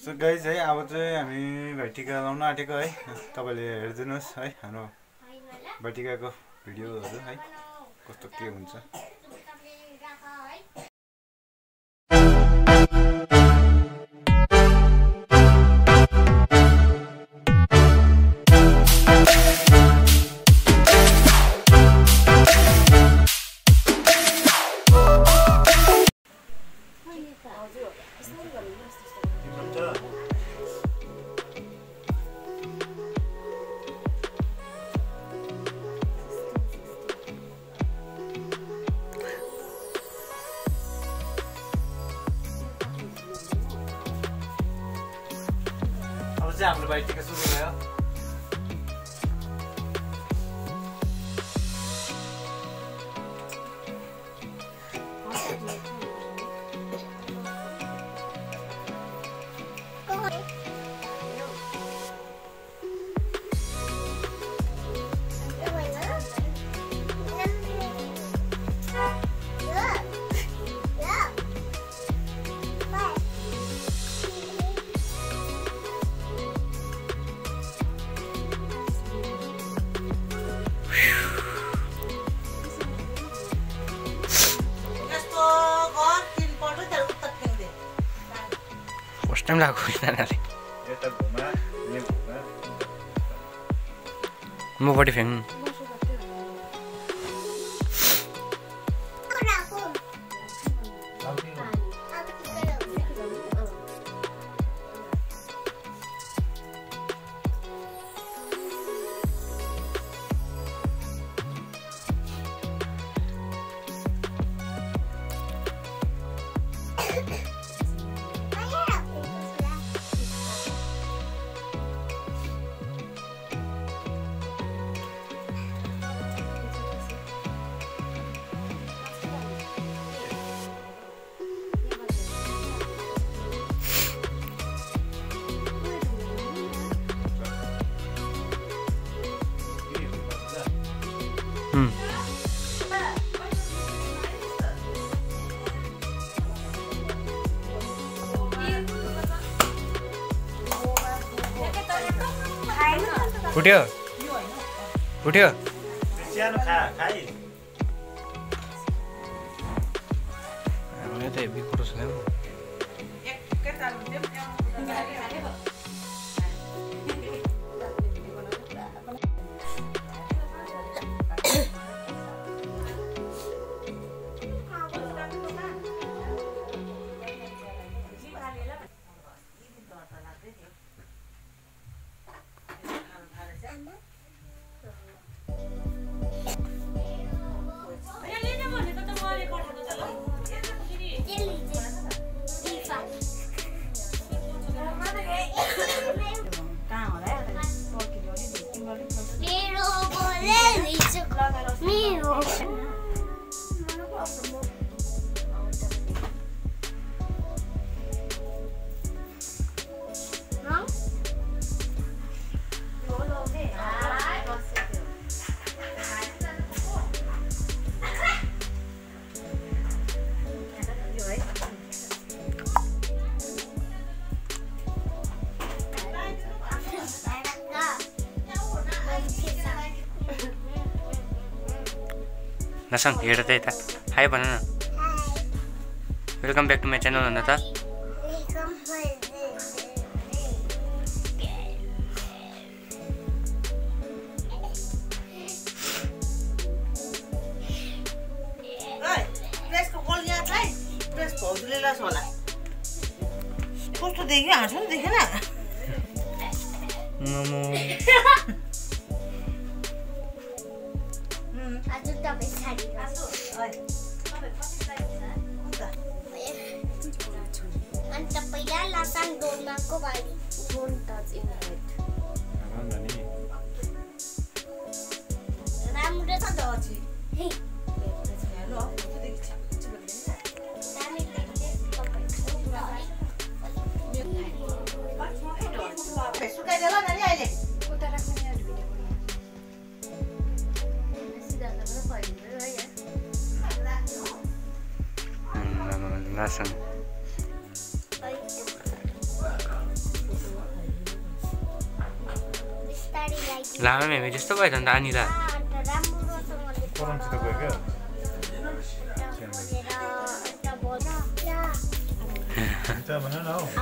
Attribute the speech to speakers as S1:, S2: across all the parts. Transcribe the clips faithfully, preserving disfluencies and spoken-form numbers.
S1: So guys है अब चाहिँ हामी भाइ टिका लाउन आँटेको है तपाईले हेरिदिनुहोस् है हाम्रो भाइ टिकाको भिडियोहरु है कस्तो के हुन्छ। हाम्रो भाइ टिका सुरु भयो। टाइम लाग्यो नानाले मपट्टि फ्याङ्नु उठ्यो उठ्यो त हेभी कुरो छ नसङ हेर त यता हाई भन न। Welcome back to my channel भन त।
S2: कस्तो देख्यो हाँसो नि देखेन
S3: अन्त पहिला लसन डोल्माको बारी डोन्ट टच इन राइट राम्रो छ दछि हे हेलो
S2: सुकाइदेला नानी अहिले
S3: उता राख्नु नि भिडियो बनाउनु सिधा गर्न पाइँदैन है
S1: नसन
S4: लामा मेमे जस्तो भयो त अन्त अनिला
S1: परमसित गयो क्या हुन्छ भन न हौ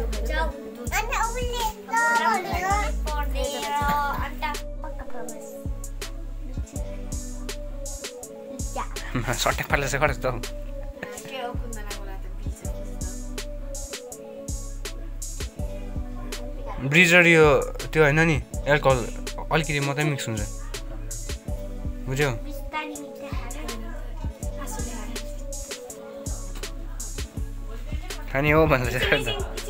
S4: सट्टै पार्ला चाहिँ कस्तो ब्रिजर यो त्यो होइन नि एल्कोहल अलिकति मात्रै मिक्स हुन्छ बुझ्यौ खाने हो भन्दा चाहिँ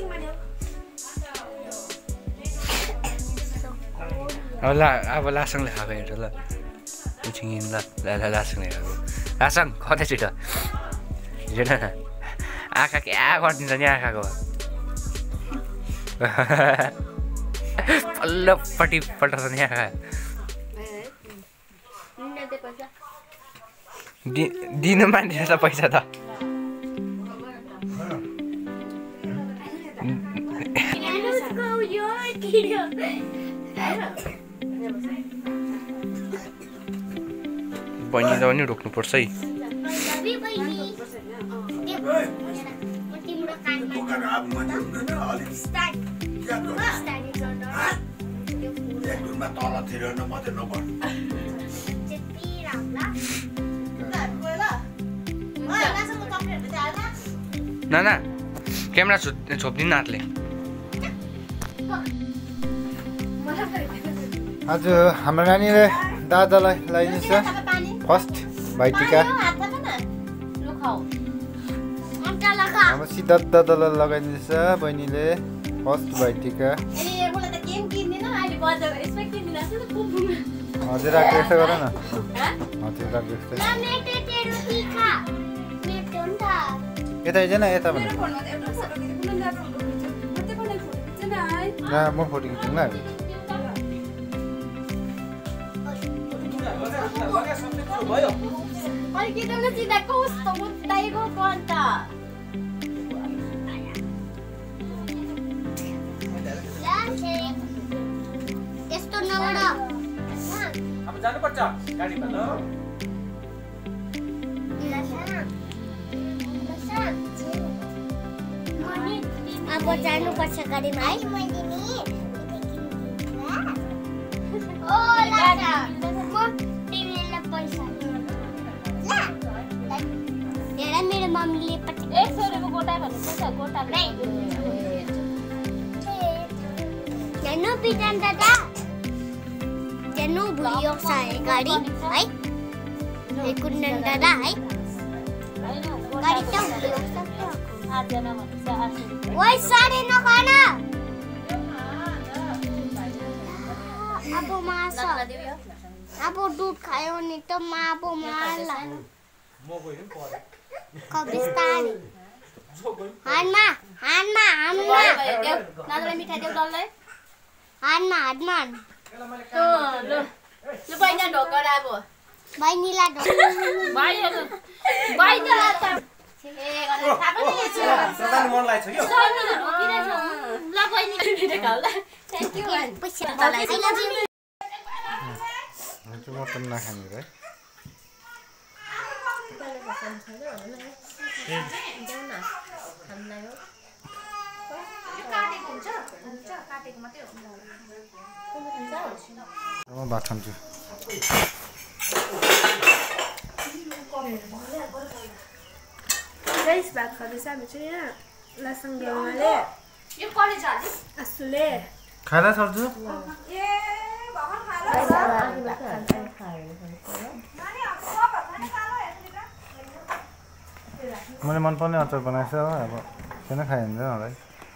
S4: अब ला अब लासङले खाएको हेर ल एकछिन ल ल लासङले खाएको लासङ कतै छिटो हेर न आँखा क्या गरिदिन्छ नि आँखाको पल्लोपट्टि पल्टाउँछ नि आँखा दिनु मान्दैन त पैसा त बहिनीलाई पनि रोक्नुपर्छ है नाना क्यामेरा छो छोपिदिनु हातले
S1: आज हाम्रो नानीले दादालाई लगाइदिन्छ फर्स्ट भाइ टिका हाम्रो सिद्धार्थ दादालाई लगाइदिन्छ बहिनीले फर्स्ट भाइ टिका हजुर राख्नु यस्तो गर न हजुर राख्नु यस्तो यता आइज न यता भने म फोटो खिच्नु ल
S4: जानुपर्छ गाडीमा ल
S3: अब जानुपर्छ गाडीमा है ओ लाडा म तिमीलाई पैसा ला हेर मेरो मम्मीले पट्टि एक सौ रुपैयाँको गोटा भन्नु छ गोटा नै जानु पिटान दादा जानु भुलियो सारे गाडी है ए कुन्डन दादा है गाडी त भुलियो आठ जना भन्छ आठ ओइ सारे नखाना अब मास अब दूध खायो नि त माबो मार्ला कबिस्तानी हानमा हानमा हानमा नादलाई मिठाई देऊ डल्लै हानमा हानमा
S2: तो ल ल बहिनी ढोकर अब
S3: बहिनीला ढोकर
S2: बहिनी बहिनीला त ए गरे थाहा पनि छ
S4: सदान मन लाग्छ के
S2: ल बहिनी भिडियो कल थ्यांक यू
S3: पैसा मलाई आई लभ यु
S1: म त नखाने रे म भात खान्छु
S5: गाइस भात खाँदैछ हामी चाहिँ यहाँ लासाङ देउमाले
S2: यो कलेज हाल्नु
S5: आसुले
S1: खाँदा सर्छु
S5: ए भगवान
S1: मैले मनपर्ने अचार बनाएछ हो अब किन खाइन्छ मलाई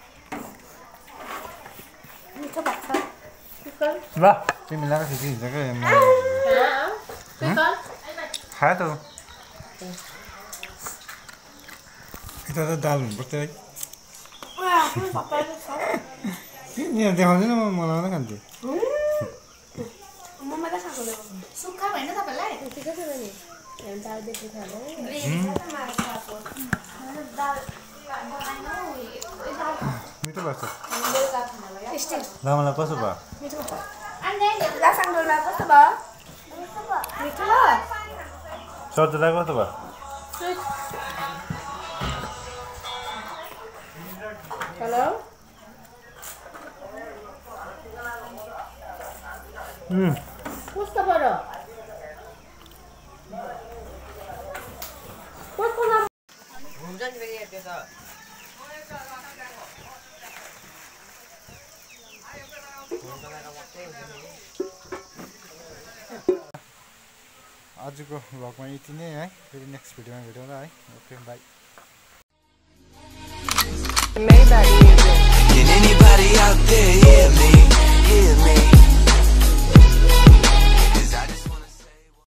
S5: मिठो भात छ
S1: ल तिमीलाई खिची हिँड्छ क्या खायो त यता त दाल हुनुपर्छ है यहाँ देखाउँदैन म मलाई मात्रै खान्छु
S5: म मात्रै खाएको
S2: सुक्खा भएन तपाईलाई
S5: ठिकै छ नि हेर्न दाल बेसी खानु
S1: मिठो लाग्छ लामालाई कसो भयो
S5: मिठो लासाङ सरला कस्तो भयो मिठो
S1: सजुलाई कस्तो भयो
S5: हेलो
S1: हम्म
S5: कस्तो भयो कस्तो नाम
S4: हुन्छ नि फेरि त्यो त
S1: आजको भ्लगमा यति नै है फेरि नेक्स्ट भिडियोमा भेटौँला है okay bye
S6: Can anybody out there hear me? Hear me?